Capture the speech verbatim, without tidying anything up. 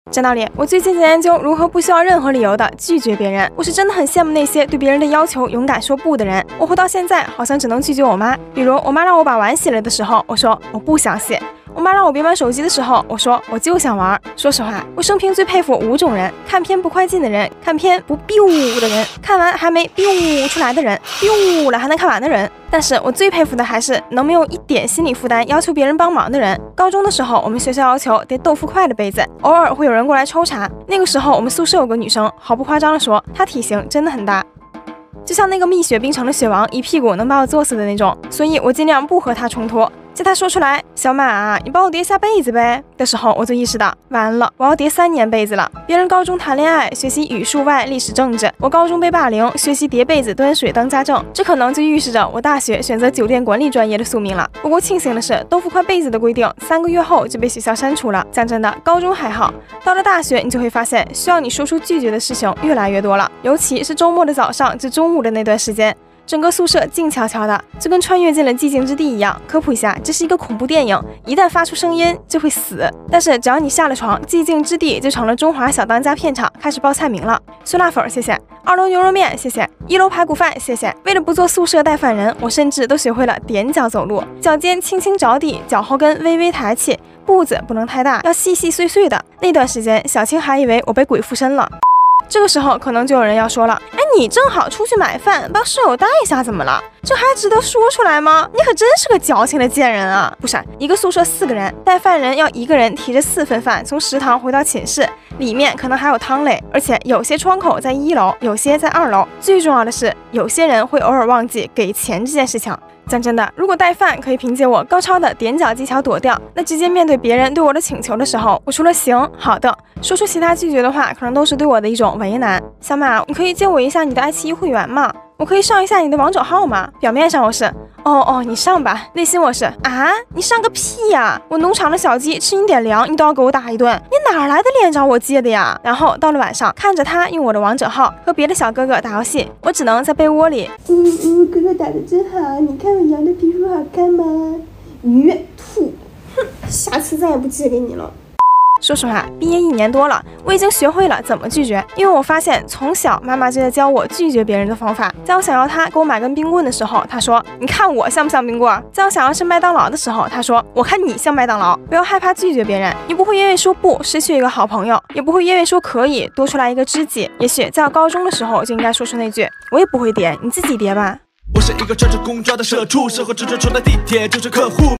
讲道理，我最近在研究如何不需要任何理由的拒绝别人。我是真的很羡慕那些对别人的要求勇敢说不的人。我活到现在，好像只能拒绝我妈。比如我妈让我把碗洗了的时候，我说我不想洗。我妈让我别玩手机的时候，我说我就想玩。说实话，我生平最佩服五种人：看片不快进的人，看片不 biu 的人，看完还没 biu 出来的人 ，biu 了还能看完的人。但是我最佩服的还是能没有一点心理负担要求别人帮忙的人。高中的时候，我们学校要求叠豆腐块的被子，偶尔会有人过来抽查。那个时候我们宿舍有个女生，毫不夸张的说，她体型真的很大，就像那个蜜雪冰城的雪王，一屁股能把我坐死的那种。所以我尽量不和她冲突。在他说出来小马你帮我叠一下被子呗的时候，我就意识到完了，我要叠三年被子了。别人高中谈恋爱学习语数外历史政治，我高中被霸凌学习叠被子端水当家政，这可能就预示着我大学选择酒店管理专业的宿命了。不过庆幸的是，豆腐块被子的规定三个月后就被学校删除了。讲真的，高中还好，到了大学你就会发现需要你说出拒绝的事情越来越多了，尤其是周末的早上至中午的那段时间，整个宿舍静悄悄的，就跟穿越进了寂静之地一样。科普一下，这是一个恐怖电影，一旦发出声音就会死。但是只要你下了床，寂静之地就成了中华小当家片场，开始报菜名了。酸辣粉谢谢，二楼牛肉面谢谢，一楼排骨饭谢谢。为了不做宿舍带饭人，我甚至都学会了踮脚走路，脚尖轻轻着地，脚后跟微微抬起，步子不能太大，要细细碎碎的。那段时间，小青还以为我被鬼附身了。这个时候可能就有人要说了，哎，你正好出去买饭，帮舍友带一下怎么了？这还值得说出来吗？你可真是个矫情的贱人啊！不是，一个宿舍四个人，带饭人要一个人提着四份饭从食堂回到寝室，里面可能还有汤类，而且有些窗口在一楼，有些在二楼。最重要的是，有些人会偶尔忘记给钱这件事情。讲真的，如果带饭可以凭借我高超的踮脚技巧躲掉，那直接面对别人对我的请求的时候，我除了行好的说出其他拒绝的话，可能都是对我的一种为难。小马，你可以借我一下你的爱奇艺会员吗？我可以上一下你的王者号吗？表面上我是哦哦你上吧，内心我是啊你上个屁呀！我农场的小鸡吃你点粮你都要给我打一顿，你哪来的脸找我借的呀？然后到了晚上，看着他用我的王者号和别的小哥哥打游戏，我只能在被窝里嗯嗯，哥哥打的真好，你看我羊的皮肤好看吗？鱼兔，哼，下次再也不借给你了。 说实话，毕业一年多了，我已经学会了怎么拒绝，因为我发现从小妈妈就在教我拒绝别人的方法。在我想要她给我买根冰棍的时候，她说你看我像不像冰棍？在我想要吃麦当劳的时候，她说我看你像麦当劳。不要害怕拒绝别人，你不会因为说不失去一个好朋友，也不会因为说可以多出来一个知己。也许在我高中的时候就应该说出那句我也不会叠，你自己叠吧。 我是一个穿着工装的社畜，生活之中除了地铁就是客户。